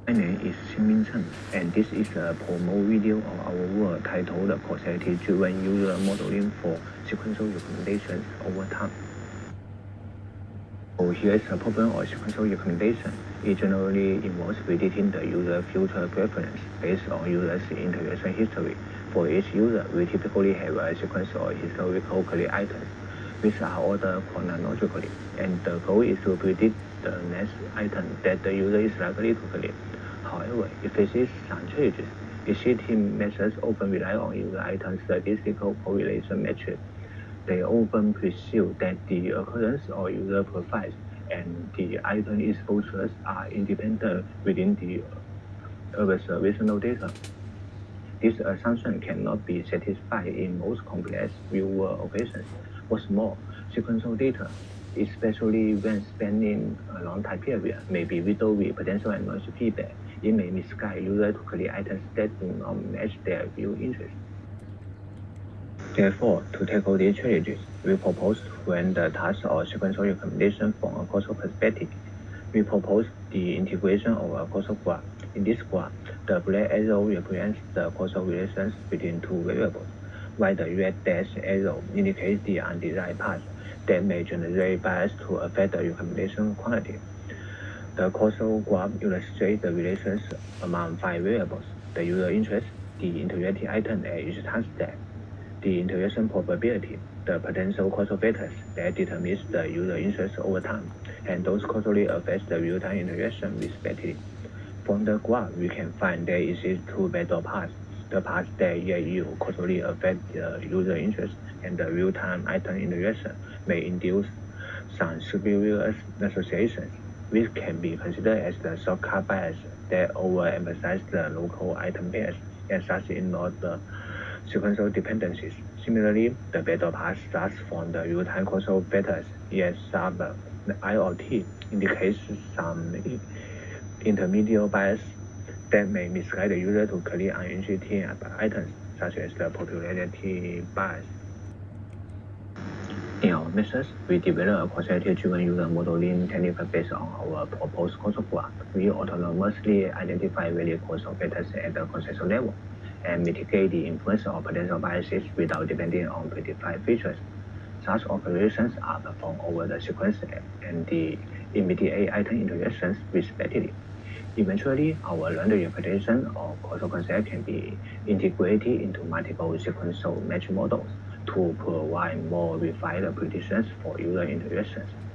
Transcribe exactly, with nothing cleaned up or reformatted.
My name is Xingming Chen, and this is a promo video of our work titled Causality-driven User Modeling for Sequential Recommendations over time. So here is a problem of sequential recommendation. It generally involves predicting the user's future preference based on user's interaction history. For each user, we typically have a sequence of historical click items, which are ordered chronologically, and the goal is to predict the next item that the user is likely to click. However, it faces some challenges. Existing methods often rely on user item statistical correlation metrics. They often presume that the occurrence of user profiles and the item exposures are independent within the observational data. This assumption cannot be satisfied in most complex real-world operations. What's more, sequential data, especially when spanning a long time period, may be riddled with potential and noisy feedback. It may misguide users to click items that do not match their view interests. Therefore, to tackle these challenges, we propose to run the task of sequential recommendation from a causal perspective. We propose the integration of a causal graph. In this graph, the black arrow represents the causal relations between two variables, while the red dashed arrow indicates the undesired path that may generate bias to affect the recommendation quantity. The causal graph illustrates the relations among five variables: the user interest, the interactive item at each time step, the interaction probability, the potential causal factors that determines the user interest over time, and those causally affect the real-time interaction respectively. From the graph, we can find there exist two backdoor paths: the path that yield causally affect the user interest, and the real-time item interaction may induce some spurious associations, which can be considered as the shortcut bias that overemphasizes the local item pairs and thus ignore the sequential dependencies. Similarly, the backdoor path starts from the real-time causal factors, yet sub I O T indicates some intermediate bias that may misguide the user to click uninteresting items, such as the popularity bias. In our methods, we develop a causality-driven user modeling technique based on our proposed causal graph. We autonomously identify various causal factors at the conceptual level and mitigate the influence of potential biases without depending on predefined features. Such operations are performed over the sequence and the immediate item interactions respectively. Eventually, our learned representation of causal concept can be integrated into multiple sequential match models to provide more refined predictions for user interactions.